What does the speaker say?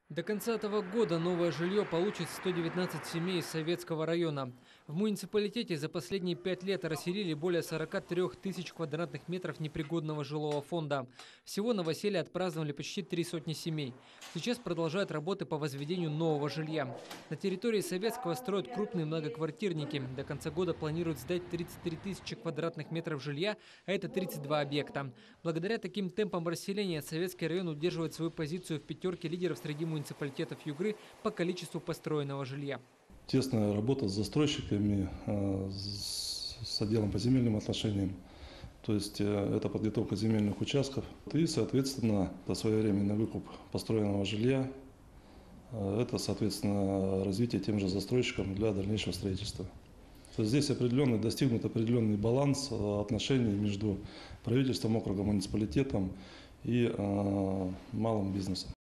До конца этого года новое жилье получит 119 семей из Советского района. В муниципалитете за последние 5 лет расселили более 43 тысяч квадратных метров непригодного жилого фонда. Всего новоселье отпраздновали почти 3 сотни семей. Сейчас продолжают работы по возведению нового жилья. На территории Советского строят крупные многоквартирники. До конца года планируют сдать 33 тысячи квадратных метров жилья, а это 32 объекта. Благодаря таким темпам расселения Советский район удерживает свою позицию в пятерке лидеров среди муниципалитетов Югры по количеству построенного жилья. Тесная работа с застройщиками, с отделом по земельным отношениям. То есть это подготовка земельных участков и, соответственно, это своевременный выкуп построенного жилья. Это, соответственно, развитие тем же застройщикам для дальнейшего строительства. То есть здесь достигнут определенный баланс отношений между правительством округа, муниципалитетом и малым бизнесом.